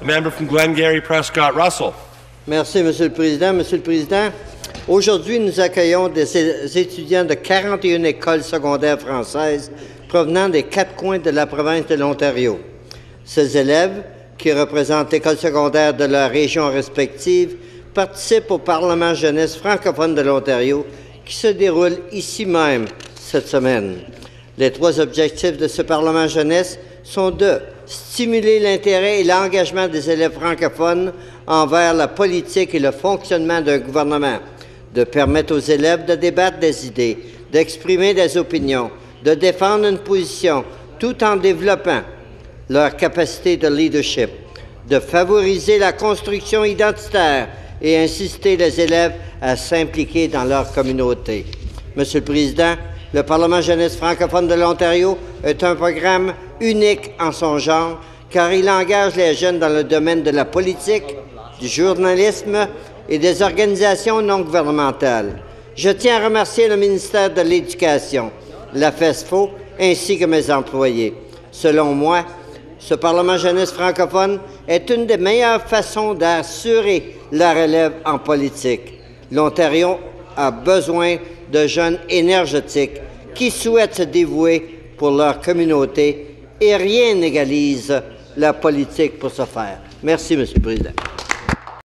The member from Glengarry Prescott Russell. Merci, Monsieur le Président. Monsieur le Président, aujourd'hui, nous accueillons des étudiants de 41 écoles secondaires françaises provenant des 4 coins de la province de l'Ontario. Ces élèves, qui représentent l'école secondaire de leurs régions respectives, participent au Parlement Jeunesse Francophone de l'Ontario qui se déroule ici même cette semaine. Les 3 objectifs de ce Parlement Jeunesse sont de stimuler l'intérêt et l'engagement des élèves francophones envers la politique et le fonctionnement d'un gouvernement, de permettre aux élèves de débattre des idées, d'exprimer des opinions, de défendre une position, tout en développant leur capacité de leadership, de favoriser la construction identitaire et inciter les élèves à s'impliquer dans leur communauté. Monsieur le Président, le Parlement Jeunesse francophone de l'Ontario est un programme unique en son genre, car il engage les jeunes dans le domaine de la politique, du journalisme et des organisations non gouvernementales. Je tiens à remercier le ministère de l'Éducation, la FESFO, ainsi que mes employés. Selon moi, ce Parlement Jeunesse francophone est une des meilleures façons d'assurer la relève en politique. L'Ontario a besoin de jeunes énergétiques qui souhaitent se dévouer pour leur communauté et rien n'égalise la politique pour ce faire. Merci, Monsieur le Président.